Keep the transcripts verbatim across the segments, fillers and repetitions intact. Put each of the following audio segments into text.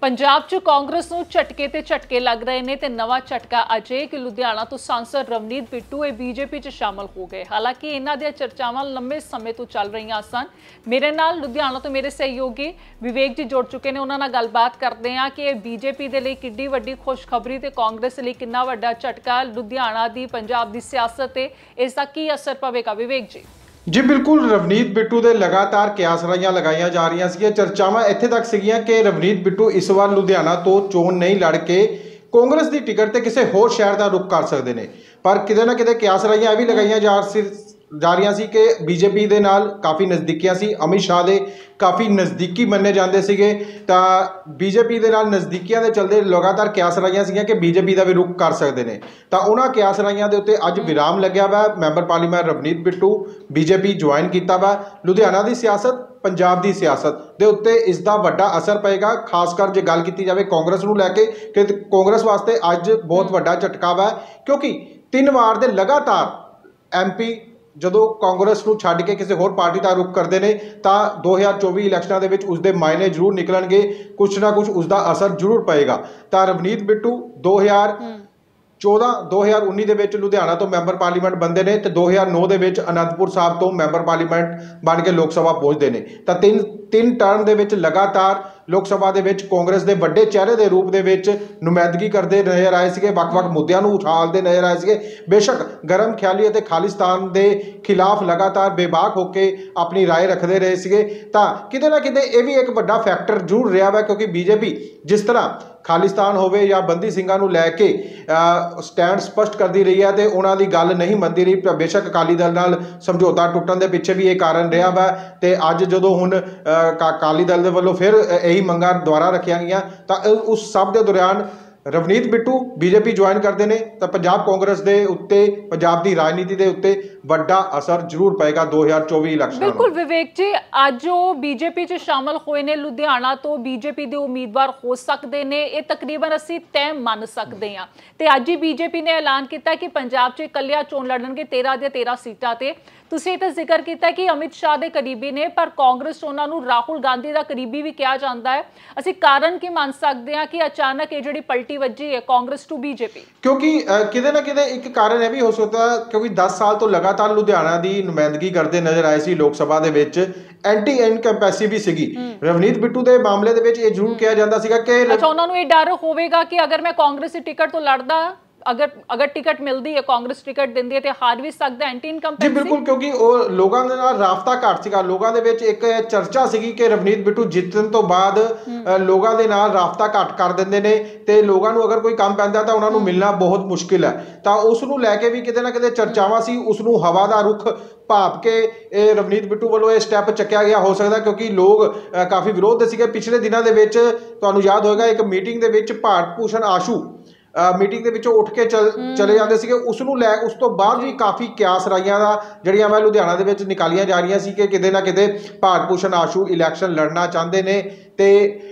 पंजाब च कांग्रेस नूं झटके ते झटके लग रहे हैं ते नवा झटका अजे कि लुधियाना तो सांसद रवनीत बिट्टू ये बीजेपी च शामिल हो गए। हालांकि इन्हां दी चर्चावां लंबे समय तो चल रही सन। मेरे नाल लुधियाना तो मेरे सहयोगी विवेक जी जुड़ चुके हैं, उन्हां नाल गलबात करते हैं कि बीजेपी दे लई किड्डी वड्डी खुशखबरी ते कांग्रेस लई किन्ना वड्डा झटका, लुधियाना दी पंजाब दी सियासत ते इसदा की असर पवेगा। विवेक जी जी बिल्कुल, रवनीत बिट्टू ਦੇ ਲਗਾਤਾਰ ਕਿਆਸਰਾਈਆਂ ਲਗਾਈਆਂ ਜਾ ਰਹੀਆਂ ਸੀ। ਚਰਚਾਵਾਂ ਇੱਥੇ ਤੱਕ ਸੀਗੀਆਂ ਕਿ ਰਵਨੀਤ ਬਿੱਟੂ ਇਸ ਵਾਰ ਲੁਧਿਆਣਾ ਤੋਂ ਚੋਣ ਨਹੀਂ ਲੜ ਕੇ ਕਾਂਗਰਸ ਦੀ ਟਿਕਟ ਤੇ ਕਿਸੇ ਹੋਰ ਸ਼ਹਿਰ ਦਾ ਰੁਖ ਕਰ ਸਕਦੇ ਨੇ। ਪਰ ਕਿਤੇ ਨਾ ਕਿਤੇ ਕਿਆਸਰਾਈਆਂ ਇਹ ਵੀ ਲਗਾਈਆਂ ਜਾ ਜਾ ਰਹੀਆਂ ਸੀ ਕਿ ਬੀਜੇਪੀ ਦੇ ਨਾਲ ਕਾਫੀ ਨਜ਼ਦੀਕੀਆਂ ਸੀ, ਅਮਿਤ ਸ਼ਾਹ ਦੇ ਕਾਫੀ ਨਜ਼ਦੀਕੀ ਮੰਨੇ ਜਾਂਦੇ ਸੀਗੇ, ਤਾਂ ਬੀਜੇਪੀ ਦੇ ਨਾਲ ਨਜ਼ਦੀਕੀਆਂ ਦੇ ਚਲਦੇ ਲਗਾਤਾਰ ਕਿਆਸਰਾਈਆਂ ਸੀਗੀਆਂ ਕਿ ਬੀਜੇਪੀ ਦਾ ਵੀ ਰੁਖ ਕਰ ਸਕਦੇ ਨੇ। ਤਾਂ ਉਹਨਾਂ ਕਿਆਸਰਾਈਆਂ ਦੇ ਉੱਤੇ ਅੱਜ ਵਿਰਾਮ ਲੱਗਿਆ ਵਾ। Member parliament Ravneet Bittu BJP join ਕੀਤਾ ਵਾ। ਲੁਧਿਆਣਾ ਦੀ ਸਿਆਸਤ, ਪੰਜਾਬ ਦੀ ਸਿਆਸਤ ਦੇ ਉੱਤੇ ਇਸ ਦਾ ਵੱਡਾ ਅਸਰ ਪਏਗਾ, ਖਾਸ ਕਰ ਜੇ ਗੱਲ ਕੀਤੀ ਜਾਵੇ ਕਾਂਗਰਸ ਨੂੰ ਲੈ ਕੇ ਕਿ ਕਾਂਗਰਸ ਵਾਸਤੇ ਅੱਜ ਬਹੁਤ ਵੱਡਾ ਝਟਕਾ ਵਾ, ਕਿਉਂਕਿ ਤਿੰਨ ਵਾਰ ਦੇ ਲਗਾਤਾਰ ਐਮ ਪੀ ਜਦੋਂ ਕਾਂਗਰਸ ਨੂੰ ਛੱਡ ਕੇ ਕਿਸੇ ਹੋਰ ਪਾਰਟੀ ਦਾ ਰੁਖ ਕਰਦੇ ਨੇ ਤਾਂ ਦੋ ਹਜ਼ਾਰ ਚੌਵੀ ਇਲੈਕਸ਼ਨਾਂ ਦੇ ਵਿੱਚ ਉਸਦੇ ਮਾਇਨੇ ਜ਼ਰੂਰ ਨਿਕਲਣਗੇ, ਕੁਛ ਨਾ ਕੁਛ ਉਸਦਾ ਅਸਰ ਜ਼ਰੂਰ ਪਏਗਾ। ਤਾਂ ਰਵਨੀਤ ਬਿੱਟੂ ਦੋ ਹਜ਼ਾਰ ਚੌਦਾਂ ਦੋ ਹਜ਼ਾਰ ਉੱਨੀ ਦੇ ਵਿੱਚ ਲੁਧਿਆਣਾ ਤੋਂ ਮੈਂਬਰ ਪਾਰਲੀਮੈਂਟ ਬਣਦੇ ਨੇ ਤੇ ਦੋ ਹਜ਼ਾਰ ਨੌ ਦੇ ਵਿੱਚ ਅਨੰਦਪੁਰ ਸਾਹਿਬ ਤੋਂ ਮੈਂਬਰ ਪਾਰਲੀਮੈਂਟ ਬਣ ਕੇ ਲੋਕ ਸਭਾ ਪਹੁੰਚਦੇ ਨੇ। ਤਾਂ ਤਿੰਨ ਤਿੰਨ ਟਰਮ ਦੇ ਵਿੱਚ ਲਗਾਤਾਰ ਲੋਕ ਸਭਾ ਦੇ ਵਿੱਚ ਕਾਂਗਰਸ ਦੇ ਵੱਡੇ ਚਿਹਰੇ ਦੇ ਰੂਪ ਦੇ ਵਿੱਚ ਨੁਮਾਇੰਦਗੀ ਕਰਦੇ ਨਜ਼ਰ ਆਏ ਸੀਗੇ, ਵੱਖ-ਵੱਖ ਮੁੱਦਿਆਂ ਨੂੰ ਉਠਾਲਦੇ ਨਜ਼ਰ ਆਏ ਸੀਗੇ। ਬੇਸ਼ੱਕ ਗਰਮ ਖਿਆਲੀ ਅਤੇ ਖਾਲਿਸਤਾਨ ਦੇ ਖਿਲਾਫ ਲਗਾਤਾਰ ਬੇਬਾਕ ਹੋ ਕੇ ਆਪਣੀ ਰਾਏ ਰੱਖਦੇ ਰਹੇ ਸੀਗੇ। ਤਾਂ ਕਿਤੇ ਨਾ ਕਿਤੇ ਇਹ ਵੀ ਇੱਕ ਵੱਡਾ ਫੈਕਟਰ ਜ਼ਰੂਰ ਰਿਹਾ ਵਾ, ਕਿਉਂਕਿ ਬੀਜੇਪੀ ਜਿਸ ਤਰ੍ਹਾਂ ਖਾਲਿਸਤਾਨ ਹੋਵੇ ਜਾਂ ਬੰਦੀ ਸਿੰਘਾਂ ਨੂੰ ਲੈ ਕੇ ਸਟੈਂਡ ਸਪਸ਼ਟ ਕਰਦੀ ਰਹੀ ਹੈ ਤੇ ਉਹਨਾਂ ਦੀ ਗੱਲ ਨਹੀਂ ਮੰਨਦੀ ਰਹੀ। ਬੇਸ਼ੱਕ ਅਕਾਲੀ ਦਲ ਨਾਲ ਸਮਝੌਤਾ ਟੁੱਟਣ ਦੇ ਪਿੱਛੇ ਵੀ ਇਹ ਕਾਰਨ ਰਿਹਾ ਵਾ। ਤੇ ਅੱਜ ਜਦੋਂ ਹੁਣ ਅਕਾਲੀ ਦਲ ਦੇ ਵੱਲੋਂ ਫਿਰ ਇਹੀ ਮੰਗਾਂ ਦੁਆਰਾ ਰੱਖੀਆਂ ਗਈਆਂ ਤਾਂ ਉਸ ਸਭ ਦੇ ਦੌਰਾਨ ਰਵਨੀਤ ਬਿੱਟੂ ਬੀਜੇਪੀ ਜੁਆਇਨ ਕਰਦੇ ਨੇ ਤਾਂ ਪੰਜਾਬ ਕਾਂਗਰਸ ਦੇ ਉੱਤੇ, ਪੰਜਾਬ ਦੀ ਰਾਜਨੀਤੀ ਦੇ ਉੱਤੇ ਵੱਡਾ ਅਸਰ ਜ਼ਰੂਰ ਪਏਗਾ ਦੋ ਹਜ਼ਾਰ ਚੌਵੀ ਇਲੈਕਸ਼ਨਾਂ ਨੂੰ। ਬਿਲਕੁਲ ਵਿਵੇਕ ਜੀ, ਅੱਜ ਉਹ ਬੀਜੇਪੀ 'ਚ ਸ਼ਾਮਲ ਹੋਏ ਨੇ, ਲੁਧਿਆਣਾ ਤੋਂ ਬੀਜੇਪੀ ਦੇ ਉਮੀਦਵਾਰ ਹੋ ਸਕਦੇ ਨੇ, ਇਹ ਤਕਰੀਬਨ ਅਸੀਂ ਤੈਅ ਮੰਨ ਸਕਦੇ ਹਾਂ। ਤੇ ਅੱਜ ਹੀ ਬੀਜੇਪੀ ਨੇ ਐਲਾਨ ਕੀਤਾ ਕਿ ਪੰਜਾਬ 'ਚ ਇਕੱਲਿਆਂ ਚੋਣ ਲੜਨਗੇ ਤੇਰਾਂ ਦੀਆਂ ਤੇਰਾਂ ਸੀਟਾਂ ਤੇ। ਤੁਸੀਂ ਇਹ ਤਾਂ ਜ਼ਿਕਰ ਕੀਤਾ ਕਿ ਅਮਿਤ ਸ਼ਾਹ ਦੇ ਕਰੀਬੀ ਨੇ, ਪਰ ਕਾਂਗਰਸ ਉਹਨਾਂ ਨੂੰ ਰਾਹੁਲ ਗਾਂਧੀ ਦਾ ਕਰੀਬੀ ਵੀ ਕਿਹਾ ਜਾਂਦਾ ਹੈ। ਅਸੀਂ ਕਾਰਨ ਕੀ ਮੰਨ ਸਕਦੇ ਹਾਂ ਕਿ ਅਚਾਨਕ ਇਹ ਜਿਹੜੀ ਪਲਟੀ ਵੱਜੀ ਹੈ ਕਾਂਗਰਸ ਟੂ ਬੀਜੇਪੀ? ਕਿਉਂਕਿ ਕਿਤੇ ਨਾ ਕਿਤੇ ਇੱਕ ਕਾਰਨ ਇਹ ਵੀ ਹੋ ਸਕਦਾ ਕਿਉਂਕਿ ਦਸ ਸਾਲ ਤੋਂ ਲਗਾਤਾਰ ਲੁਧਿਆਣਾ ਦੀ ਨੁਮਾਇੰਦਗੀ ਕਰਦੇ ਨਜ਼ਰ ਆਏ ਸੀ ਲੋਕ ਸਭਾ ਦੇ ਵਿੱਚ, ਐਂਟੀ ਇਨਕੰਪੈਸੀ ਵੀ ਸੀਗੀ। ਰਵਨੀਤ ਬਿੱਟੂ ਦੇ ਮਾਮਲੇ ਦੇ ਵਿੱਚ ਇਹ ਜ਼ਰੂਰ ਕਿਹਾ ਜਾਂਦਾ ਸੀਗਾ ਕਿ ਅੱਛਾ, ਉਹਨਾਂ ਨੂੰ ਇਹ ਡਰ ਹੋਵੇਗਾ ਕਿ ਅਗਰ ਮੈਂ ਕਾਂਗਰਸ ਦੀ ਟਿਕਟ ਤੋਂ ਲੜਦਾ, ਅਗਰ ਅਗਰ ਟਿਕਟ ਮਿਲਦੀ ਹੈ, ਕਾਂਗਰਸ ਟਿਕਟ ਦਿੰਦੀ ਹੈ ਤੇ ਹਾਰ ਵੀ ਸਕਦਾ, ਐਂਟੀ ਇਨਕੰਪੈਂਸੀ। ਜੀ ਬਿਲਕੁਲ, ਕਿਉਂਕਿ ਉਹ ਲੋਕਾਂ ਦੇ ਨਾਲ ਰਾਬਤਾ ਘੱਟ ਸੀਗਾ। ਲੋਕਾਂ ਦੇ ਵਿੱਚ ਇੱਕ ਚਰਚਾ ਸੀਗੀ ਕਿ ਰਵਨੀਤ ਬਿੱਟੂ ਜਿੱਤਣ ਤੋਂ ਬਾਅਦ ਲੋਕਾਂ ਦੇ ਨਾਲ ਰਾਬਤਾ ਘੱਟ ਕਰ ਦਿੰਦੇ ਨੇ ਤੇ ਲੋਕਾਂ ਨੂੰ ਅਗਰ ਕੋਈ ਕੰਮ ਪੈਂਦਾ ਤਾਂ ਉਹਨਾਂ ਨੂੰ ਮਿਲਣਾ ਬਹੁਤ ਮੁਸ਼ਕਿਲ ਹੈ। ਤਾਂ ਉਸ ਨੂੰ ਲੈ ਕੇ ਵੀ ਕਿਤੇ ਨਾ ਕਿਤੇ ਚਰਚਾਵਾਂ ਸੀ, ਉਸ ਨੂੰ ਹਵਾ ਦਾ ਰੁਖ ਭਾਪ ਕੇ ਇਹ ਰਵਨੀਤ ਬਿੱਟੂ ਵੱਲੋਂ ਇਹ ਸਟੈਪ ਚੱਕਿਆ ਗਿਆ ਹੋ ਸਕਦਾ, ਕਿਉਂਕਿ ਲੋਕ ਕਾਫੀ ਵਿਰੋਧ ਦੇ ਸੀਗੇ। ਪਿਛਲੇ ਦਿਨਾਂ ਦੇ ਵਿੱਚ ਤੁਹਾਨੂੰ ਯਾਦ ਹੋਏਗਾ ਇੱਕ ਮੀਟਿੰਗ ਦੇ ਵਿੱਚ ਭਾਰਤ ਭੂਸ਼ਣ ਆਸ਼ੂ ਮੀਟਿੰਗ ਦੇ ਵਿੱਚੋਂ ਉੱਠ ਕੇ ਚਲ ਚਲੇ ਜਾਂਦੇ ਸੀਗੇ। ਉਸ ਨੂੰ ਲੈ ਉਸ ਤੋਂ ਬਾਅਦ ਵੀ ਕਾਫੀ ਕਿਆਸ ਰਾਈਆਂ ਦਾ ਜਿਹੜੀਆਂ ਵਾ ਲੁਧਿਆਣਾ ਦੇ ਵਿੱਚ ਨਿਕਾਲੀਆਂ ਜਾ ਰਹੀਆਂ ਸੀ ਕਿ ਕਿਤੇ ਨਾ ਕਿਤੇ ਭਾਰਤ ਭੂਸ਼ਣ ਆਸ਼ੂ ਇਲੈਕਸ਼ਨ ਲੜਨਾ ਚਾਹੁੰਦੇ ਨੇ ਤੇ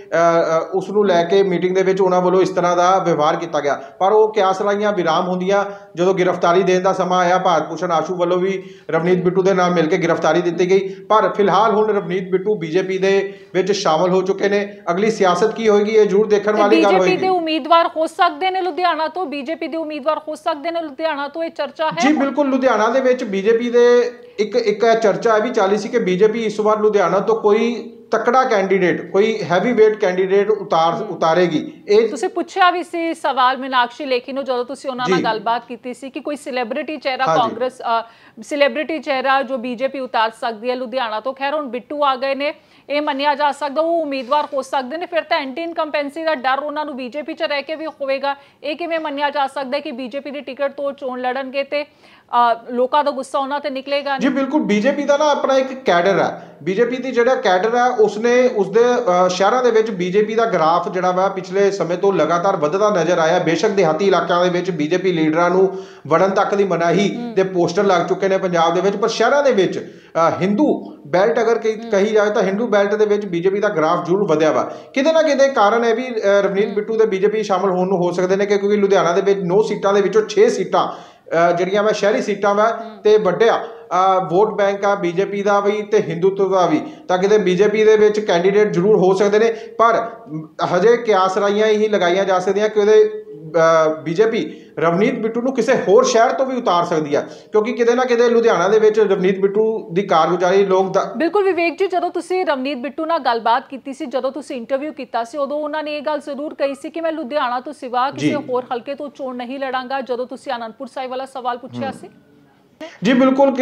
ਉਸ ਨੂੰ ਲੈ ਕੇ ਮੀਟਿੰਗ ਦੇ ਵਿੱਚ ਉਹਨਾਂ ਵੱਲੋਂ ਇਸ ਤਰ੍ਹਾਂ ਦਾ ਵਿਵਹਾਰ ਕੀਤਾ ਗਿਆ। ਪਰ ਉਹ ਕਿਆਸ ਰਾਈਆਂ ਵਿਰਾਮ ਹੁੰਦੀਆਂ ਜਦੋਂ ਗ੍ਰਿਫਤਾਰੀ ਦੇਣ ਦਾ ਸਮਾਂ ਆਇਆ, ਭਾਰਤ ਭੂਸ਼ਣ ਆਸ਼ੂ ਵੱਲੋਂ ਵੀ ਰਵਨੀਤ ਬਿੱਟੂ ਦੇ ਨਾਲ ਮਿਲ ਕੇ ਗ੍ਰਿਫਤਾਰੀ ਦਿੱਤੀ ਗਈ। ਪਰ ਫਿਲਹਾਲ ਹੁਣ ਰਵਨੀਤ ਬਿੱਟੂ ਬੀਜੇਪੀ ਦੇ ਵਿੱਚ ਸ਼ਾਮਲ ਹੋ ਚੁੱਕੇ ਨੇ। ਅਗਲੀ ਸਿਆਸਤ ਕੀ ਹੋਏਗੀ ਇਹ ਜ਼ਰੂਰ ਦੇਖਣ ਵਾਲੀ ਗੱਲ ਹੋਏਗੀ। ਬੀਜੇਪੀ ਦੇ ਉਮੀਦਵਾਰ ਹੋ ਸਕਦੇ ਨੇ ਲੁਧਿਆਣਾ ਤੋਂ, ਬੀਜੇਪੀ ਦੇ ਉਮੀਦਵਾਰ ਹੋ ਸਕਦੇ ਨੇ ਲੁਧਿਆਣਾ ਤੋਂ, ਇਹ ਚਰਚਾ ਹੈ। ਜੀ ਬਿਲਕੁਲ, ਲੁਧਿਆਣਾ ਦੇ ਵਿੱਚ ਬੀਜੇਪੀ ਦੇ ਇੱਕ ਇੱਕ ਚਰਚਾ ਇਹ ਵੀ ਚੱਲੀ ਸੀ ਕਿ ਬੀਜੇਪੀ ਇਸ ਵਾਰ ਲੁਧਿਆਣਾ ਤੋਂ ਕੋਈ ਤਕੜਾ ਕੈਂਡੀਡੇਟ, ਕੋਈ ਹੈਵੀ ਵੇਟ ਕੈਂਡੀਡੇਟ ਉਤਾਰ ਉਤਾਰੇਗੀ। ਇਹ ਤੁਸੀਂ ਪੁੱਛਿਆ ਵੀ ਸੀ ਸਵਾਲ ਮੀਨਾਕਸ਼ੀ ਲੇਖੀ ਨੂੰ ਜਦੋਂ ਤੁਸੀਂ ਉਹਨਾਂ ਨਾਲ ਗੱਲਬਾਤ ਕੀਤੀ ਸੀ ਕਿ ਕੋਈ ਸੈਲੀਬ੍ਰਿਟੀ ਚਿਹਰਾ ਕਾਂਗਰਸ, ਸੈਲੀਬ੍ਰਿਟੀ ਚਿਹਰਾ ਜੋ ਬੀਜੇਪੀ ਉਤਾਰ ਸਕਦੀ ਹੈ ਲੁਧਿਆਣਾ ਤੋਂ। ਖੈਰ ਹੁਣ ਬਿੱਟੂ ਆ ਗਏ ਨੇ, ਇਹ ਮੰਨਿਆ ਜਾ ਸਕਦਾ ਉਹ ਉਮੀਦਵਾਰ ਹੋ ਸਕਦੇ ਨੇ। ਫਿਰ ਤਾਂ ਐਂਟੀ ਇਨਕੰਪੈਂਸੀ ਦਾ ਡਰ ਉਹਨਾਂ ਨੂੰ ਬੀਜੇਪੀ 'ਚ ਰਹਿ ਕੇ ਵੀ ਹੋਵੇਗਾ। ਇਹ ਕਿਵੇਂ ਮੰਨਿਆ ਜਾ ਸਕਦਾ ਕਿ ਬੀਜੇਪੀ ਦੀ ਟਿਕਟ ਤੋਂ ਚੋਣ ਲੜਨਗੇ ਤੇ ਲੋਕਾਂ ਦਾ ਗੁੱਸਾ ਉਹਨਾਂ ਤੇ ਨਿਕਲੇਗਾ? ਜੀ ਬਿਲਕੁਲ, ਬੀਜੇਪੀ ਦਾ ਨਾ ਆਪਣਾ ਇੱਕ ਕੈਡਰ ਹੈ। ਬੀਜੇਪੀ ਦੀ ਜਿਹੜਾ ਕੈਡਰ ਹੈ ਉਸਨੇ ਉਸਦੇ ਸ਼ਹਿਰਾਂ ਦੇ ਵਿੱਚ ਬੀਜੇਪੀ ਦਾ ਗ੍ਰਾਫ ਜਿਹੜਾ ਵਾ ਪਿਛਲੇ ਸਮੇਂ ਤੋਂ ਲਗਾਤਾਰ ਵੱਧਦਾ ਨਜ਼ਰ ਆਇਆ। ਬੇਸ਼ੱਕ ਦਿਹਾਤੀ ਇਲਾਕਿਆਂ ਦੇ ਵਿੱਚ ਬੀਜੇਪੀ ਲੀਡਰਾਂ ਨੂੰ ਵੜਨ ਤੱਕ ਦੀ ਮਨਾਹੀ ਦੇ ਪੋਸਟਰ ਲੱਗ ਚੁੱਕੇ ਨੇ ਪੰਜਾਬ ਦੇ ਵਿੱਚ, ਪਰ ਸ਼ਹਿਰਾਂ ਦੇ ਵਿੱਚ ਹਿੰਦੂ ਬੈਲਟ ਅਗਰ ਕਹੀ ਜਾਵੇ ਤਾਂ ਹਿੰਦੂ ਬੈਲਟ ਦੇ ਵਿੱਚ ਬੀਜੇਪੀ ਦਾ ਗ੍ਰਾਫ ਜ਼ਰੂਰ ਵਧਿਆ ਵਾ। ਕਿਤੇ ਨਾ ਕਿਤੇ ਕਾਰਨ ਇਹ ਵੀ ਰਵਨੀਤ ਬਿੱਟੂ ਦੇ ਬੀਜੇਪੀ ਸ਼ਾਮਲ ਹੋਣ ਨੂੰ ਹੋ ਸਕਦੇ ਨੇ ਕਿ ਕਿਉਂਕਿ ਲੁਧਿਆਣਾ ਦੇ ਵਿੱਚ ਨੌ ਸੀਟਾਂ ਦੇ ਵਿੱਚੋਂ ਛੇ ਸੀਟਾਂ ਜਿਹੜੀਆਂ ਵਾ ਸ਼ਹਿਰੀ ਸੀਟਾਂ ਵਾ ਤੇ ਵੱਡਿਆ ਵੋਟ ਬੈਂਕ ਆ ਬੀਜੇਪੀ ਦਾ ਵੀ ਤੇ ਹਿੰਦੂਤਵ ਦਾ ਵੀ, ਤਾਂ ਕਿਤੇ ਬੀਜੇਪੀ ਦੇ ਵਿੱਚ ਕੈਂਡੀਡੇਟ ਜ਼ਰੂਰ ਹੋ ਸਕਦੇ ਨੇ, ਪਰ ਹਜੇ ਕਿਆਸ ਰਾਈਆਂ ਹੀ ਲਗਾਈਆਂ ਜਾ ਸਕਦੀਆਂ ਕਿ ਉਹਦੇ ਬੀਜੇਪੀ ਰਵਨੀਤ ਬਿੱਟੂ ਨੂੰ ਕਿਸੇ ਹੋਰ ਸ਼ਹਿਰ ਤੋਂ ਵੀ ਉਤਾਰ ਸਕਦੀ ਆ, ਕਿਉਂਕਿ ਕਿਤੇ ਨਾ ਕਿਤੇ ਲੁਧਿਆਣਾ ਦੇ ਵਿੱਚ ਰਵਨੀਤ ਬਿੱਟੂ ਦੀ ਕਾਰਗੁਜ਼ਾਰੀ ਲੋਕ ਬਿਲਕੁਲ। ਵਿਵੇਕ ਜੀ, ਜਦੋਂ ਤੁਸੀਂ ਰਵਨੀਤ ਬਿੱਟੂ ਨਾਲ ਗੱਲਬਾਤ ਕੀਤੀ ਸੀ, ਜਦੋਂ ਤੁਸੀਂ ਇੰਟਰਵਿਊ ਕੀਤਾ ਸੀ, ਉਦੋਂ ਉਹਨਾਂ ਨੇ ਇਹ ਗੱਲ ਜ਼ਰੂਰ ਕਹੀ ਸੀ ਕਿ ਮੈਂ ਲੁਧਿਆਣਾ ਤੋਂ ਸਿਵਾ ਕਿਸੇ ਹੋਰ ਹਲਕੇ ਤੋਂ ਚੋਣ ਨਹੀਂ ਲੜਾਂਗਾ, ਜਦੋਂ ਤੁਸੀਂ ਆਨੰਦਪੁਰ ਸਾਹਿਬ ਵਾਲਾ ਸਵਾਲ ਪੁੱਛਿਆ ਸੀ। ਜੀ ਬਿਲਕੁਲ,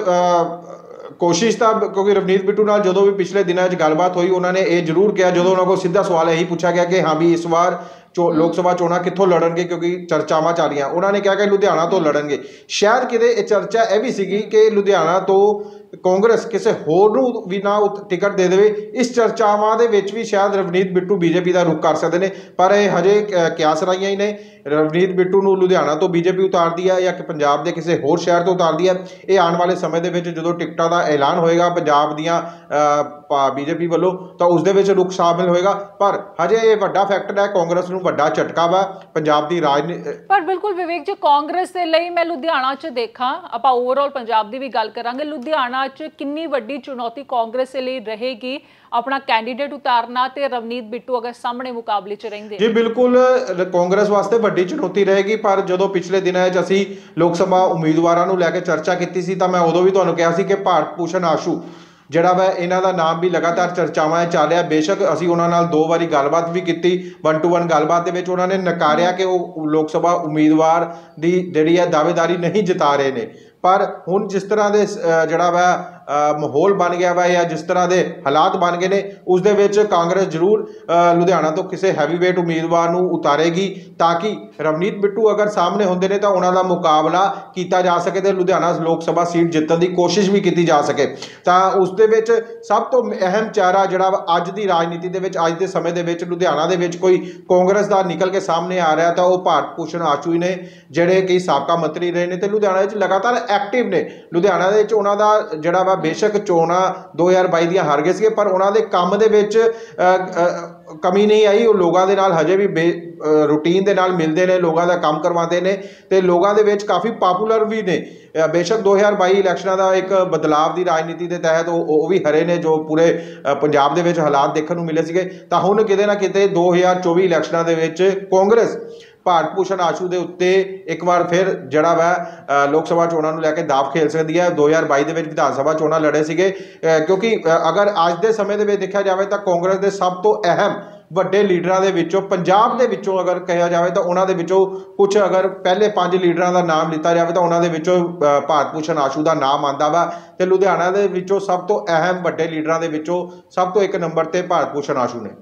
ਕੋਸ਼ਿਸ਼ ਤਾਂ ਕਿਉਂਕਿ ਰਵਨੀਤ ਬਿੱਟੂ ਨਾਲ ਜਦੋਂ ਵੀ ਪਿਛਲੇ ਦਿਨਾਂ 'ਚ ਗੱਲਬਾਤ ਹੋਈ ਉਹਨਾਂ ਨੇ ਇਹ ਜ਼ਰੂਰ ਕਿਹਾ, ਜਦੋਂ ਉਹਨਾਂ ਕੋਲ ਸਿੱਧਾ ਸਵਾਲ ਇਹੀ ਪੁੱਛਿਆ ਗਿਆ ਕਿ ਹਾਂ ਵੀ ਇਸ ਵਾਰ ਚੋ ਲੋਕ ਸਭਾ ਚੋਣਾਂ ਕਿੱਥੋਂ ਲੜਨਗੇ, ਕਿਉਂਕਿ ਚਰਚਾਵਾਂ ਚੱਲ ਰਹੀਆਂ, ਉਹਨਾਂ ਨੇ ਕਿਹਾ ਕਿ ਲੁਧਿਆਣਾ ਤੋਂ ਲੜਨਗੇ। ਸ਼ਾਇਦ ਕਿਤੇ ਇਹ ਚਰਚਾ ਇਹ ਵੀ ਸੀਗੀ ਕਿ ਲੁਧਿਆਣਾ ਤੋਂ ਕਾਂਗਰਸ ਕਿਸੇ ਹੋਰ ਨੂੰ ਵੀ ਨਾ ਟਿਕਟ ਦੇ ਦੇਵੇ। ਇਸ ਚਰਚਾਵਾਂ ਦੇ ਵਿੱਚ ਵੀ ਸ਼ਾਇਦ ਰਵਨੀਤ ਬਿੱਟੂ ਬੀਜੇਪੀ ਦਾ ਰੁਖ ਕਰ ਸਕਦੇ ਨੇ, ਪਰ ਇਹ ਹਜੇ ਕਿਆਸ ਰਾਈਆਂ ਹੀ ਨੇ। ਰਵਨੀਤ ਬਿੱਟੂ ਨੂੰ ਲੁਧਿਆਣਾ ਤੋਂ ਬੀਜੇਪੀ ਉਤਾਰਦੀ ਹੈ ਜਾਂ ਕਿ ਪੰਜਾਬ ਦੇ ਕਿਸੇ ਹੋਰ ਸ਼ਹਿਰ ਤੋਂ ਉਤਾਰਦੀ ਹੈ, ਇਹ ਆਉਣ ਵਾਲੇ ਸਮੇਂ ਦੇ ਵਿੱਚ ਜਦੋਂ ਟਿਕਟਾਂ ਦਾ ਐਲਾਨ ਹੋਏਗਾ ਪੰਜਾਬ ਦੀਆਂ ਬੀਜੇਪੀ ਵੱਲੋਂ, ਤਾਂ ਉਸ ਦੇ ਵਿੱਚ ਰੁਖ ਸ਼ਾਮਿਲ ਹੋਏਗਾ। ਪਰ ਹਜੇ ਇਹ ਵੱਡਾ ਫੈਕਟਰ ਹੈ, ਕਾਂਗਰਸ ਨੂੰ ਵੱਡਾ ਝਟਕਾ ਵਾ ਪੰਜਾਬ ਦੀ ਰਾਜਨੀਤੀ। ਪਰ ਬਿਲਕੁਲ ਵਿਵੇਕ ਜੀ, ਕਾਂਗਰਸ ਦੇ ਲਈ ਮੈਂ ਲੁਧਿਆਣਾ 'ਚ ਦੇਖਾਂ, ਆਪਾਂ ਓਵਰਆਲ ਪੰਜਾਬ ਦੀ ਵੀ ਗੱਲ ਕਰਾਂਗੇ, ਲੁਧਿਆਣਾ 'ਚ ਕਿੰਨੀ ਵੱਡੀ ਚੁਣੌਤੀ ਕਾਂਗਰਸ ਦੇ ਲਈ ਰਹੇਗੀ ਆਪਣਾ ਕੈਂਡੀਡੇਟ ਉਤਾਰਨਾ ਤੇ ਰਵਨੀਤ ਬਿੱਟੂ ਅਗਰ ਸਾਹਮਣੇ ਮੁਕਾਬਲੇ 'ਚ ਰਹਿੰਦੇ। ਜੀ ਬਿਲਕੁਲ, ਕਾਂਗਰਸ ਵਾਸਤੇ ਵੱਡੀ ਚੁਣੌਤੀ ਰਹੇਗੀ। ਪਰ ਜਦੋਂ ਪਿਛਲੇ ਦਿਨਾਂ 'ਚ ਅਸੀਂ ਲੋਕ ਸਭਾ ਉਮੀਦਵਾਰਾਂ ਨੂੰ ਲੈ ਕੇ ਚਰਚਾ ਕੀਤੀ ਸੀ, ਤਾਂ ਮੈਂ ਉਦੋਂ ਵੀ ਤੁਹਾਨੂੰ ਕਿਹਾ ਸੀ ਕਿ ਭਾਰਤ ਭੂਸ਼ਣ ਆਸ਼ੂ ਜਿਹੜਾ ਵਾ, ਇਹਨਾਂ ਦਾ ਨਾਮ ਵੀ ਲਗਾਤਾਰ ਚਰਚਾਵਾਂ ਚੱਲ ਰਿਹਾ। ਬੇਸ਼ੱਕ ਅਸੀਂ ਉਹਨਾਂ ਨਾਲ ਦੋ ਵਾਰੀ ਗੱਲਬਾਤ ਵੀ ਕੀਤੀ, ਵਨ ਟੂ ਵਨ ਗੱਲਬਾਤ ਦੇ ਵਿੱਚ ਉਹਨਾਂ ਨੇ ਨਕਾਰਿਆ ਕਿ ਉਹ ਲੋਕ ਸਭਾ ਉਮੀਦਵਾਰ ਦੀ ਜਿਹੜੀ ਹੈ ਦਾਅਵੇਦਾਰੀ ਨਹੀਂ ਜਿਤਾ ਰਹੇ ਨੇ। ਪਰ ਹੁਣ ਜਿਸ ਤਰ੍ਹਾਂ ਦੇ ਜਿਹੜਾ ਵਾ ਮਾਹੌਲ ਬਣ ਗਿਆ ਵਾ ਜਾਂ ਜਿਸ ਤਰ੍ਹਾਂ ਦੇ ਹਾਲਾਤ ਬਣ ਗਏ ਨੇ, ਉਸ ਦੇ ਵਿੱਚ ਕਾਂਗਰਸ ਜ਼ਰੂਰ ਲੁਧਿਆਣਾ ਤੋਂ ਕਿਸੇ ਹੈਵੀਵੇਟ ਉਮੀਦਵਾਰ ਨੂੰ ਉਤਾਰੇਗੀ, ਤਾਂ ਕਿ ਰਵਨੀਤ ਬਿੱਟੂ ਅਗਰ ਸਾਹਮਣੇ ਹੁੰਦੇ ਨੇ ਤਾਂ ਉਹਨਾਂ ਦਾ ਮੁਕਾਬਲਾ ਕੀਤਾ ਜਾ ਸਕੇ ਤੇ ਲੁਧਿਆਣਾ ਲੋਕ ਸਭਾ ਸੀਟ ਜਿੱਤਣ ਦੀ ਕੋਸ਼ਿਸ਼ ਵੀ ਕੀਤੀ ਜਾ ਸਕੇ। ਤਾਂ ਉਸ ਦੇ ਵਿੱਚ ਸਭ ਤੋਂ ਅਹਿਮ ਚਿਹਰਾ ਜਿਹੜਾ ਅੱਜ ਦੀ ਰਾਜਨੀਤੀ ਦੇ ਵਿੱਚ, ਅੱਜ ਦੇ ਸਮੇਂ ਦੇ ਵਿੱਚ ਲੁਧਿਆਣਾ ਦੇ ਵਿੱਚ ਕੋਈ ਕਾਂਗਰਸ ਦਾ ਨਿਕਲ ਕੇ ਸਾਹਮਣੇ ਆ ਰਿਹਾ ਤਾਂ ਉਹ ਭਾਰਤ ਭੂਸ਼ਣ ਆਸ਼ੂ ਨੇ, ਜਿਹੜੇ ਕਿ ਸਾਬਕਾ ਮੰਤਰੀ ਰਹੇ ਨੇ ਤੇ ਲੁਧਿਆਣਾ ਵਿੱਚ ਲਗਾਤਾਰ ਐਕਟਿਵ ਨੇ। ਲੁਧਿਆਣਾ ਦੇ ਵਿੱਚ ਉਹਨਾਂ ਦਾ ਜਿਹੜਾ ਵਾ, ਬੇਸ਼ੱਕ ਚੋਣਾਂ ਦੋ ਹਜ਼ਾਰ ਬਾਈ ਦੀਆਂ ਹਾਰ ਗਏ ਸੀਗੇ, ਪਰ ਉਹਨਾਂ ਦੇ ਕੰਮ ਦੇ ਵਿੱਚ ਕਮੀ ਨਹੀਂ ਆਈ। ਉਹ ਲੋਕਾਂ ਦੇ ਨਾਲ ਹਜੇ ਵੀ ਬੇ ਰੂਟੀਨ ਦੇ ਨਾਲ ਮਿਲਦੇ ਨੇ, ਲੋਕਾਂ ਦਾ ਕੰਮ ਕਰਵਾਉਂਦੇ ਨੇ ਤੇ ਲੋਕਾਂ ਦੇ ਵਿੱਚ ਕਾਫੀ ਪਾਪੂਲਰ ਵੀ ਨੇ। ਬੇਸ਼ੱਕ ਦੋ ਹਜ਼ਾਰ ਬਾਈ ਇਲੈਕਸ਼ਨਾਂ ਦਾ ਇੱਕ ਬਦਲਾਵ ਦੀ ਰਾਜਨੀਤੀ ਦੇ ਤਹਿਤ ਉਹ ਉਹ ਵੀ ਹਰੇ ਨੇ, ਜੋ ਪੂਰੇ ਪੰਜਾਬ ਦੇ ਵਿੱਚ ਹਾਲਾਤ ਦੇਖਣ ਨੂੰ ਮਿਲੇ ਸੀਗੇ। ਤਾਂ ਹੁਣ ਕਿਤੇ ਨਾ ਕਿਤੇ ਦੋ ਹਜ਼ਾਰ ਚੌਵੀ ਇਲੈਕਸ਼ਨਾਂ ਦੇ ਵਿੱਚ ਕਾਂਗਰਸ ਭਾਰਤ ਭੂਸ਼ਣ ਆਸ਼ੂ ਦੇ ਉੱਤੇ ਇੱਕ ਵਾਰ ਫਿਰ ਜਿਹੜਾ ਵਾ ਲੋਕ ਸਭਾ ਚੋਣਾਂ ਨੂੰ ਲੈ ਕੇ ਦਾਅਵ ਖੇਲ ਸਕਦੀ ਹੈ। ਦੋ ਹਜ਼ਾਰ ਬਾਈ ਦੇ ਵਿੱਚ ਵਿਧਾਨ ਸਭਾ ਚੋਣਾਂ ਲੜੇ ਸੀਗੇ, ਕਿਉਂਕਿ ਅਗਰ ਅੱਜ ਦੇ ਸਮੇਂ ਦੇ ਵਿੱਚ ਦੇਖਿਆ ਜਾਵੇ ਤਾਂ ਕਾਂਗਰਸ ਦੇ ਸਭ ਤੋਂ ਅਹਿਮ ਵੱਡੇ ਲੀਡਰਾਂ ਦੇ ਵਿੱਚੋਂ, ਪੰਜਾਬ ਦੇ ਵਿੱਚੋਂ ਅਗਰ ਕਿਹਾ ਜਾਵੇ ਤਾਂ ਉਹਨਾਂ ਦੇ ਵਿੱਚੋਂ ਕੁਝ ਅਗਰ ਪਹਿਲੇ ਪੰਜ ਲੀਡਰਾਂ ਦਾ ਨਾਮ ਲਿੱਤਾ ਜਾਵੇ ਤਾਂ ਉਹਨਾਂ ਦੇ ਵਿੱਚੋਂ ਭਾਰਤ ਭੂਸ਼ਣ ਆਸ਼ੂ ਦਾ ਨਾਮ ਆਉਂਦਾ ਵਾ। ਤੇ ਲੁਧਿਆਣਾ ਦੇ ਵਿੱਚੋਂ ਸਭ ਤੋਂ ਅਹਿਮ ਵੱਡੇ ਲੀਡਰਾਂ ਦੇ ਵਿੱਚੋਂ ਸਭ ਤੋਂ ਇੱਕ ਨੰਬਰ ਤੇ ਭਾਰਤ ਭੂਸ਼ਣ ਆਸ਼ੂ ਨੇ।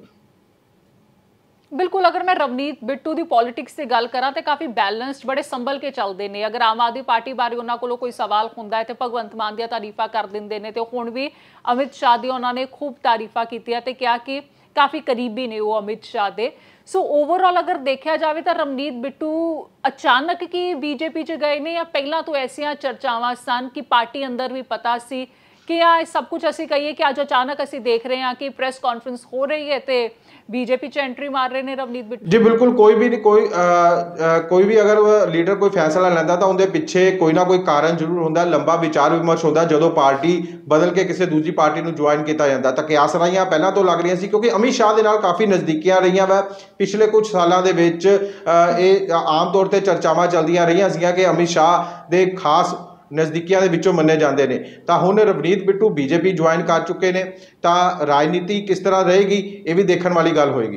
ਬਿਲਕੁਲ, ਅਗਰ ਮੈਂ ਰਵਨੀਤ ਬਿੱਟੂ ਦੀ ਪੋਲਿਟਿਕਸ ਦੀ ਗੱਲ ਕਰਾਂ ਤੇ ਕਾਫੀ ਬੈਲੈਂਸਡ, ਬੜੇ ਸੰਭਲ ਕੇ ਚੱਲਦੇ ਨੇ। ਅਗਰ ਆਮ ਆਦਮੀ ਪਾਰਟੀ ਬਾਰੇ ਉਹਨਾਂ ਕੋਲੋਂ ਕੋਈ ਸਵਾਲ ਹੁੰਦਾ ਹੈ ਤੇ ਭਗਵੰਤ ਮਾਨ ਦੀਆਂ ਤਾਰੀਫਾਂ ਕਰ ਦਿੰਦੇ ਨੇ, ਤੇ ਹੁਣ ਵੀ ਅਮਿਤ ਸ਼ਾਹ ਦੀ ਉਹਨਾਂ ਨੇ ਖੂਬ ਤਾਰੀਫਾਂ ਕੀਤੀਆਂ ਤੇ ਕਿਹਾ ਕਿ ਕਾਫੀ ਕਰੀਬੀ ਨੇ ਉਹ ਅਮਿਤ ਸ਼ਾਹ ਦੇ। ਸੋ ਓਵਰਆਲ ਅਗਰ ਦੇਖਿਆ ਜਾਵੇ ਤਾਂ ਰਵਨੀਤ ਬਿੱਟੂ ਅਚਾਨਕ ਕੀ ਬੀਜੇਪੀ 'ਚ ਗਏ ਨੇ, ਜਾਂ ਪਹਿਲਾਂ ਤੋਂ ਐਸੀਆਂ ਚਰਚਾਵਾਂ ਸਨ ਕਿ ਪਾਰਟੀ ਅੰਦਰ ਵੀ ਪਤਾ ਸੀ ਕਿ ਆ ਸਭ ਕੁਝ ਅਸੀਂ ਕਹੀਏ ਕਿ ਅੱਜ ਅਚਾਨਕ ਅਸੀਂ ਦੇਖ ਰਹੇ ਹਾਂ ਕਿ ਪ੍ਰੈਸ ਕਾਨਫਰੰਸ ਹੋ ਰਹੀ ਹੈ ਤੇ ਬੀਜੇਪੀ 'ਚ ਐਂਟਰੀ ਮਾਰ ਰਹੇ ਨੇ ਰਵਨੀਤ ਬਿੱਟੂ? ਜੀ ਬਿਲਕੁਲ, ਕੋਈ ਵੀ ਨਹੀਂ ਕੋਈ ਕੋਈ ਵੀ ਅਗਰ ਲੀਡਰ ਕੋਈ ਫੈਸਲਾ ਲੈਂਦਾ ਤਾਂ ਉਹਦੇ ਪਿੱਛੇ ਕੋਈ ਨਾ ਕੋਈ ਕਾਰਨ ਜ਼ਰੂਰ ਹੁੰਦਾ, ਲੰਬਾ ਵਿਚਾਰ ਵਿਮਰਸ਼ ਹੁੰਦਾ। ਜਦੋਂ ਪਾਰਟੀ ਬਦਲ ਕੇ ਕਿਸੇ ਦੂਜੀ ਪਾਰਟੀ ਨੂੰ ਜੁਆਇਨ ਕੀਤਾ ਜਾਂਦਾ ਤਾਂ ਕਿਆਸ ਰਾਈਆਂ ਪਹਿਲਾਂ ਤੋਂ ਲੱਗ ਰਹੀਆਂ ਸੀ, ਕਿਉਂਕਿ ਅਮਿਤ ਸ਼ਾਹ ਦੇ ਨਾਲ ਕਾਫੀ ਨਜ਼ਦੀਕੀਆਂ ਰਹੀਆਂ ਵਾ ਪਿਛਲੇ ਕੁਝ ਸਾਲਾਂ ਦੇ ਵਿੱਚ। ਇਹ ਆਮ ਤੌਰ ਤੇ ਚਰਚਾਵਾਂ ਚੱਲਦੀਆਂ ਰਹੀਆਂ ਸੀਗੀਆਂ ਕਿ ਅਮਿਤ ਸ਼ਾਹ ਦੇ ਖਾਸ ਨਜ਼ਦੀਕੀਆਂ ਦੇ ਵਿੱਚੋਂ ਮੰਨੇ ਜਾਂਦੇ ਨੇ। ਤਾਂ ਹੁਣ ਰਵਨੀਤ ਬਿੱਟੂ ਬੀਜੇਪੀ ਜੁਆਇਨ ਕਰ ਚੁੱਕੇ ਨੇ, ਤਾਂ ਰਾਜਨੀਤੀ ਕਿਸ ਤਰ੍ਹਾਂ ਰਹੇਗੀ ਇਹ ਵੀ ਦੇਖਣ ਵਾਲੀ ਗੱਲ ਹੋਏਗੀ।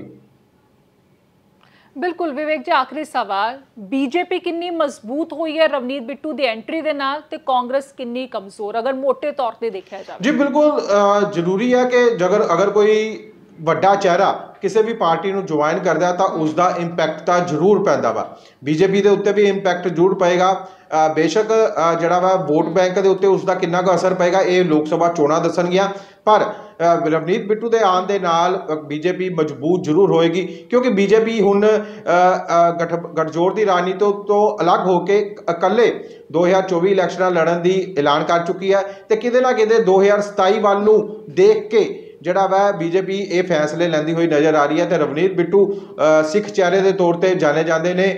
ਬਿਲਕੁਲ ਵਿਵੇਕ ਜੀ, ਆਖਰੀ ਸਵਾਲ, ਬੀਜੇਪੀ ਕਿੰਨੀ ਮਜ਼ਬੂਤ ਹੋਈ ਹੈ ਰਵਨੀਤ ਬਿੱਟੂ ਦੀ ਐਂਟਰੀ ਦੇ ਨਾਲ ਤੇ ਕਾਂਗਰਸ ਕਿੰਨੀ ਕਮਜ਼ੋਰ, ਅਗਰ ਮੋਟੇ ਤੌਰ ਤੇ ਦੇਖਿਆ ਜਾਵੇ? ਜੀ ਬਿਲਕੁਲ, ਜ਼ਰੂਰੀ ਹੈ ਕਿ ਜੇਕਰ ਅਗਰ ਕੋਈ ਵੱਡਾ ਚਿਹਰਾ ਕਿਸੇ ਵੀ ਪਾਰਟੀ ਨੂੰ ਜੁਆਇਨ ਕਰਦਾ ਤਾਂ ਉਸ ਦਾ ਇੰਪੈਕਟ ਤਾਂ ਜ਼ਰੂਰ ਪੈਂਦਾ ਵਾ। ਬੀਜੇਪੀ ਦੇ ਉੱਤੇ ਵੀ ਇੰਪੈਕਟ ਜ਼ਰੂਰ ਪਏਗਾ। ਬੇਸ਼ੱਕ ਜਿਹੜਾ ਵਾ ਵੋਟ ਬੈਂਕ ਦੇ ਉੱਤੇ ਉਸ ਦਾ ਕਿੰਨਾ ਕੁ ਅਸਰ ਪਏਗਾ ਇਹ ਲੋਕ ਸਭਾ ਚੋਣਾਂ ਦੱਸਣਗੀਆਂ, ਪਰ ਰਵਨੀਤ ਬਿੱਟੂ ਦੇ ਆਉਣ ਦੇ ਨਾਲ ਬੀਜੇਪੀ ਮਜ਼ਬੂਤ ਜ਼ਰੂਰ ਹੋਏਗੀ, ਕਿਉਂਕਿ ਬੀਜੇਪੀ ਹੁਣ ਗਠ ਗਠਜੋੜ ਦੀ ਰਾਜਨੀਤੀ ਤੋਂ ਅਲੱਗ ਹੋ ਕੇ ਇਕੱਲੇ ਦੋ ਹਜ਼ਾਰ ਚੌਵੀ ਇਲੈਕਸ਼ਨਾਂ ਲੜਨ ਦੀ ਐਲਾਨ ਕਰ ਚੁੱਕੀ ਹੈ ਤੇ ਕਿਤੇ ਨਾ ਕਿਤੇ ਦੋ ਹਜ਼ਾਰ ਸਤਾਈ ਵੱਲ ਨੂੰ ਦੇਖ ਕੇ ਜਿਹੜਾ ਵਾ ਬੀਜੇਪੀ ਇਹ ਫੈਸਲੇ ਲੈਂਦੀ ਹੋਈ ਨਜ਼ਰ ਆ ਰਹੀ ਹੈ। ਤੇ ਰਵਨੀਤ ਬਿੱਟੂ ਸਿੱਖ ਚਿਹਰੇ ਦੇ ਤੌਰ ਤੇ ਜਾਣੇ ਜਾਂਦੇ ਨੇ,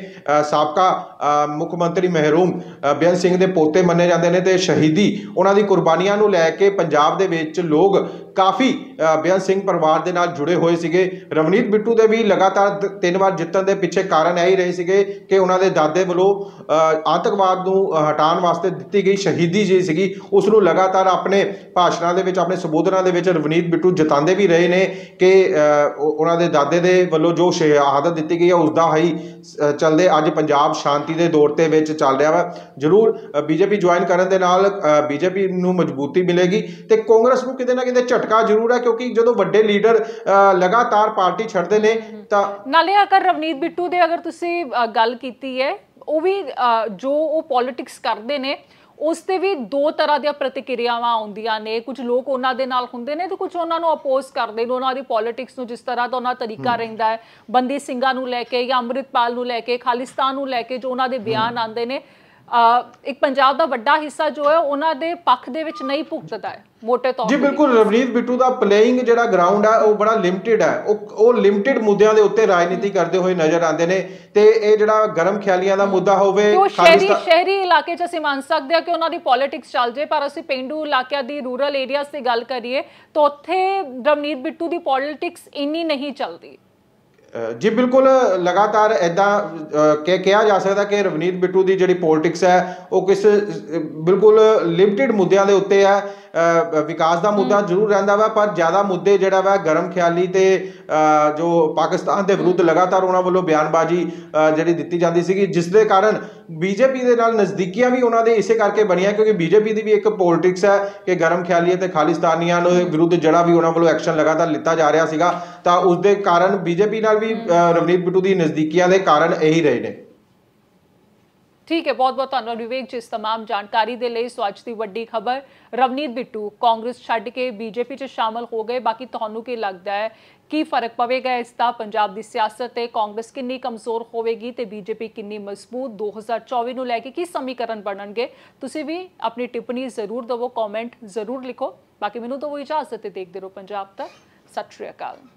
ਸਾਬਕਾ ਮੁੱਖ ਮੰਤਰੀ ਮਹਿਰੂਮ ਬੇਅੰਤ ਸਿੰਘ ਦੇ ਪੋਤੇ ਮੰਨੇ ਜਾਂਦੇ ਨੇ ਤੇ ਸ਼ਹੀਦੀ ਉਹਨਾਂ ਦੀ ਕੁਰਬਾਨੀਆਂ ਨੂੰ ਲੈ ਕੇ ਪੰਜਾਬ ਦੇ ਵਿੱਚ ਲੋਕ ਕਾਫੀ ਬੇਅੰਤ ਸਿੰਘ ਪਰਿਵਾਰ ਦੇ ਨਾਲ ਜੁੜੇ ਹੋਏ ਸੀਗੇ। ਰਵਨੀਤ ਬਿੱਟੂ ਦੇ ਵੀ ਲਗਾਤਾਰ ਤਿੰਨ ਵਾਰ ਜਿੱਤਣ ਦੇ ਪਿੱਛੇ ਕਾਰਨ ਇਹ ਹੀ ਰਹੇ ਸੀਗੇ ਕਿ ਉਹਨਾਂ ਦੇ ਦਾਦੇ ਵੱਲੋਂ ਆਤੰਕਵਾਦ ਨੂੰ ਹਟਾਉਣ ਵਾਸਤੇ ਦਿੱਤੀ ਗਈ ਸ਼ਹੀਦੀ ਜੀ ਸੀਗੀ, ਉਸ ਨੂੰ ਲਗਾਤਾਰ ਆਪਣੇ ਭਾਸ਼ਣਾਂ ਦੇ ਵਿੱਚ, ਆਪਣੇ ਸੰਬੋਧਨਾਂ ਦੇ ਵਿੱਚ ਰਵਨੀਤ ਬਿੱਟੂ ਜਤਾਉਂਦੇ ਵੀ ਰਹੇ ਨੇ ਕਿ ਉਹਨਾਂ ਦੇ ਦਾਦੇ ਦੇ ਵੱਲੋਂ ਜੋ ਸ਼ਹਾਦਤ ਦਿੱਤੀ ਗਈ ਹੈ ਉਸ ਦਾ ਹੀ ਚੱਲਦੇ ਅੱਜ ਪੰਜਾਬ ਸ਼ਾਂਤੀ ਦੇ ਦੌਰ ਦੇ ਵਿੱਚ ਚੱਲ ਰਿਹਾ ਵਾ। ਜ਼ਰੂਰ ਬੀਜੇਪੀ ਜੁਆਇਨ ਕਰਨ ਦੇ ਨਾਲ ਬੀਜੇਪੀ ਨੂੰ ਮਜ਼ਬੂਤੀ ਮਿਲੇਗੀ ਤੇ ਕਾਂਗਰਸ ਨੂੰ ਕਿਤੇ ਨਾ ਕਿਤੇ ਝਟਕਾ ਜ਼ਰੂਰ ਹੈ, ਕਿਉਂਕਿ ਜਦੋਂ ਵੱਡੇ ਲੀਡਰ ਲਗਾਤਾਰ ਪਾਰਟੀ ਛੱਡਦੇ ਨੇ ਤਾਂ ਨਾਲੇ ਅਗਰ ਰਵਨੀਤ ਬਿੱਟੂ ਦੇ ਅਗਰ ਤੁਸੀਂ ਗੱਲ ਕੀਤੀ ਹੈ, ਉਹ ਵੀ ਜੋ ਉਹ ਪੋਲਿਟਿਕਸ ਕਰਦੇ ਨੇ ਉਸ ਤੇ ਵੀ ਦੋ ਤਰ੍ਹਾਂ ਦੀਆਂ ਪ੍ਰਤੀਕਿਰਿਆਵਾਂ ਆਉਂਦੀਆਂ ਨੇ। ਕੁਝ ਲੋਕ ਉਹਨਾਂ ਦੇ ਨਾਲ ਹੁੰਦੇ ਨੇ ਤੇ ਕੁਝ ਉਹਨਾਂ ਨੂੰ ਅਪੋਜ਼ ਕਰਦੇ ਨੇ, ਉਹਨਾਂ ਦੀ ਪੋਲਿਟਿਕਸ ਨੂੰ, ਜਿਸ ਤਰ੍ਹਾਂ ਦਾ ਉਹਨਾਂ ਤਰੀਕਾ ਰਹਿੰਦਾ ਹੈ ਬੰਦੀ ਸਿੰਘਾਂ ਨੂੰ ਲੈ ਕੇ ਜਾਂ ਅੰਮ੍ਰਿਤਪਾਲ ਨੂੰ ਲੈ ਕੇ, ਖਾਲਿਸਤਾਨ ਨੂੰ ਲੈ ਕੇ ਜੋ ਉਹਨਾਂ ਦੇ ਬਿਆਨ ਆਉਂਦੇ ਨੇ। ਇੱਕ ਪੰਜਾਬ ਦਾ ਵੱਡਾ ਹਿੱਸਾ ਜੋ ਹੈ ਉਹਨਾਂ ਦੇ ਪੱਖ ਦੇ ਵਿੱਚ ਨਹੀਂ ਭੁਗਤਦਾ ਹੈ ਮੋਟੇ ਤੌਰ ਜੀ। ਬਿਲਕੁਲ ਰਵਨੀਤ ਬਿੱਟੂ ਦਾ ਪਲੇਇੰਗ ਜਿਹੜਾ ਗਰਾਊਂਡ ਹੈ ਉਹ ਬੜਾ ਲਿਮਟਿਡ ਹੈ, ਉਹ ਉਹ ਲਿਮਟਿਡ ਮੁੱਦਿਆਂ ਦੇ ਉੱਤੇ ਰਾਜਨੀਤੀ ਕਰਦੇ ਹੋਏ ਨਜ਼ਰ ਆਉਂਦੇ ਨੇ ਤੇ ਇਹ ਜਿਹੜਾ ਗਰਮ ਖਿਆਲੀਆਂ ਦਾ ਮੁੱਦਾ ਹੋਵੇ, ਸ਼ਹਿਰੀ ਸ਼ਹਿਰੀ ਇਲਾਕੇ 'ਚ ਅਸੀਂ ਮੰਨ ਸਕਦੇ ਹਾਂ ਕਿ ਉਹਨਾਂ ਦੀ ਪੋਲਿਟਿਕਸ ਚੱਲ ਜੇ, ਪਰ ਅਸੀਂ ਪੇਂਡੂ ਇਲਾਕਿਆਂ ਦੀ, ਰੂਰਲ ਏਰੀਆਜ਼ ਦੀ ਗੱਲ ਕਰੀਏ ਤਾਂ ਉੱਥੇ ਰਵਨੀਤ ਬਿੱਟੂ ਦੀ ਪੋਲਿਟਿਕਸ ਇੰਨੀ ਨਹੀਂ ਚੱਲਦੀ। ਜੀ ਬਿਲਕੁਲ, ਲਗਾਤਾਰ ਇੱਦਾਂ ਕਿ ਕਿਹਾ ਜਾ ਸਕਦਾ ਕਿ ਰਵਨੀਤ ਬਿੱਟੂ ਦੀ ਜਿਹੜੀ ਪੋਲਿਟਿਕਸ ਹੈ ਉਹ ਕਿਸ ਬਿਲਕੁਲ ਲਿਮਟਿਡ ਮੁੱਦਿਆਂ ਦੇ ਉੱਤੇ ਹੈ। ਵਿਕਾਸ ਦਾ ਮੁੱਦਾ ਜ਼ਰੂਰ ਰਹਿੰਦਾ ਵਾ, ਪਰ ਜ਼ਿਆਦਾ ਮੁੱਦੇ ਜਿਹੜਾ ਵਾ ਗਰਮ ਖਿਆਲੀ ਤੇ ਜੋ ਪਾਕਿਸਤਾਨ ਦੇ ਵਿਰੁੱਧ ਲਗਾਤਾਰ ਉਹਨਾਂ ਵੱਲੋਂ ਬਿਆਨਬਾਜ਼ੀ ਜਿਹੜੀ ਦਿੱਤੀ ਜਾਂਦੀ ਸੀਗੀ, ਜਿਸ ਦੇ ਕਾਰਨ ਬੀਜੇਪੀ ਦੇ ਨਾਲ ਨਜ਼ਦੀਕੀਆਂ ਵੀ ਉਹਨਾਂ ਦੇ ਇਸੇ ਕਰਕੇ ਬਣੀਆਂ, ਕਿਉਂਕਿ ਬੀਜੇਪੀ ਦੀ ਵੀ ਇੱਕ ਪੋਲਿਟਿਕਸ ਹੈ ਕਿ ਗਰਮ ਖਿਆਲੀ ਅਤੇ ਖਾਲਿਸਤਾਨੀਆਂ ਦੇ ਵਿਰੁੱਧ ਜਿਹੜਾ ਵੀ ਉਹਨਾਂ ਵੱਲੋਂ ਐਕਸ਼ਨ ਲਗਾਤਾਰ ਲਿੱਤਾ ਜਾ ਰਿਹਾ ਸੀਗਾ, ਤਾਂ ਉਸ ਦੇ ਕਾਰਨ ਬੀਜੇਪੀ ਨਾਲ ਵੀ ਰਵਨੀਤ ਬਿੱਟੂ ਦੀ ਨਜ਼ਦੀਕੀਆਂ ਦੇ ਕਾਰਨ ਇਹੀ ਰਹੇ ਨੇ। ਠੀਕ ਹੈ, ਬਹੁਤ ਬਹੁਤ ਧੰਨਵਾਦ ਵਿਵੇਕ ਜੀ ਇਸ तमाम ਜਾਣਕਾਰੀ ਦੇ ਲਈ। ਸੋ ਅੱਜ ਦੀ ਵੱਡੀ ਖਬਰ, ਰਵਨੀਤ ਬਿੱਟੂ ਕਾਂਗਰਸ ਛੱਡ ਕੇ ਬੀਜੇਪੀ 'ਚ ਸ਼ਾਮਲ ਹੋ ਗਏ। ਬਾਕੀ ਤੁਹਾਨੂੰ ਕੀ ਲੱਗਦਾ ਹੈ, ਕੀ ਫਰਕ ਪਵੇਗਾ ਇਸ ਦਾ ਪੰਜਾਬ ਦੀ ਸਿਆਸਤ ਤੇ? ਕਾਂਗਰਸ ਕਿੰਨੀ ਕਮਜ਼ੋਰ ਹੋਵੇਗੀ ਤੇ ਬੀਜੇਪੀ ਕਿੰਨੀ ਮਜ਼ਬੂਤ? ਦੋ ਹਜ਼ਾਰ ਚੌਵੀ ਨੂੰ ਲੈ ਕੇ ਕੀ ਸਮੀਕਰਨ ਬਣਨਗੇ? ਤੁਸੀਂ ਵੀ ਆਪਣੀ ਟਿੱਪਣੀ ਜ਼ਰੂਰ ਦਿਵੋ, ਕਮੈਂਟ ਜ਼ਰੂਰ ਲਿਖੋ। ਬਾਕੀ ਮੈਨੂੰ ਤਾਂ ਉਹ ਇਜਾਜ਼ਤ ਹੈ, ਦੇਖਦੇ ਰਹੋ ਪੰਜਾਬ ਤੱਕ। ਸਤਿ ਸ਼੍ਰੀ ਅਕਾਲ।